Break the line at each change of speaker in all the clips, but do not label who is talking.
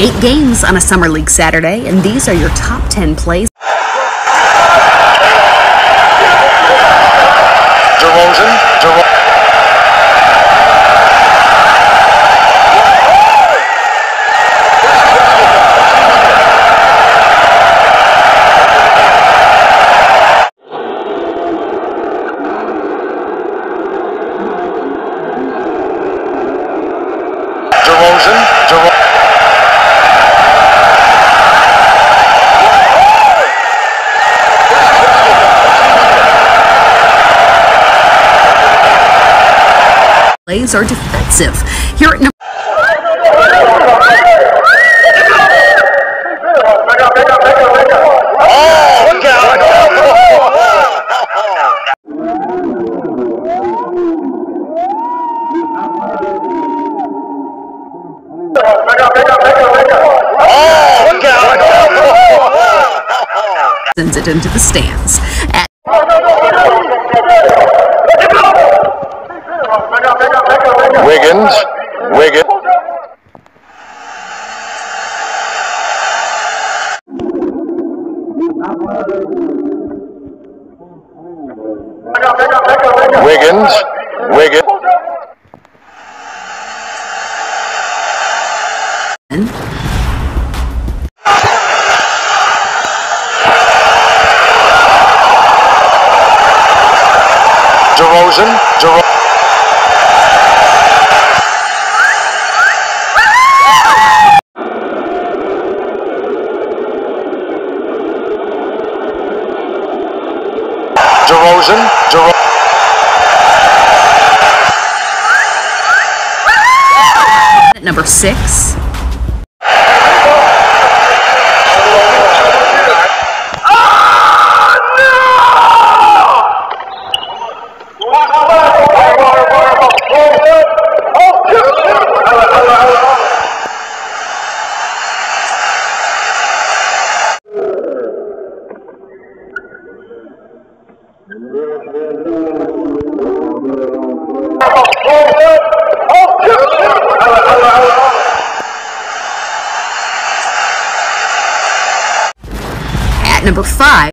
8 games on a Summer League Saturday, and these are your top 10 plays. Plays are defensive. Here at number sends it into the stands.
Wiggins.
At number 6. At number 5.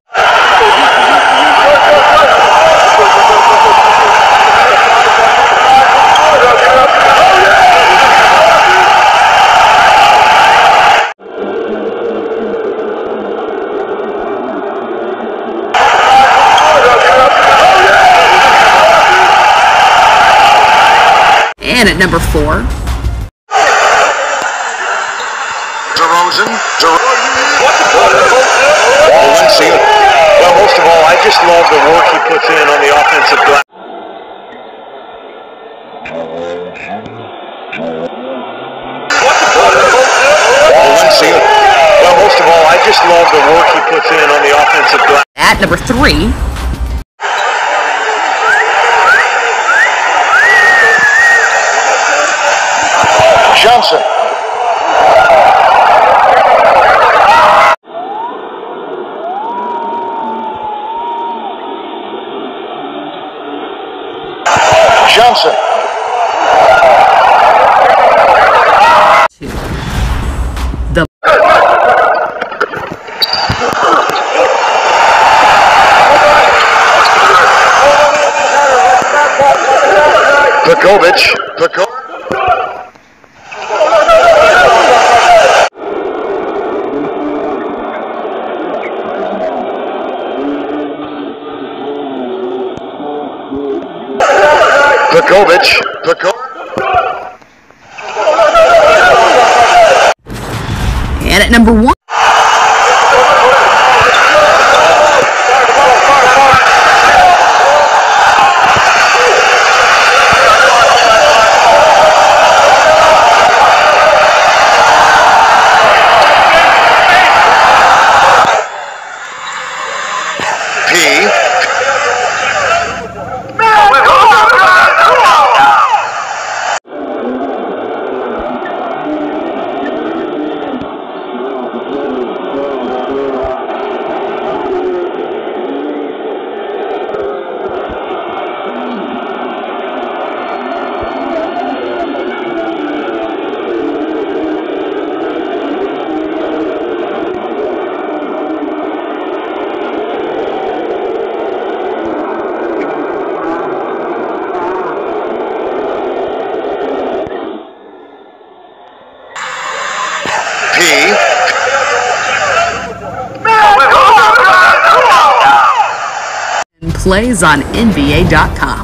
And at number 4.
Well, most of all, I just love the work he puts in on the offensive glass. Well, most of all, I just love the work he puts in on the offensive glass.
At number 3.
Johnson.
The
Pekovic.
And at number 1.
MVP.
And plays on NBA.com.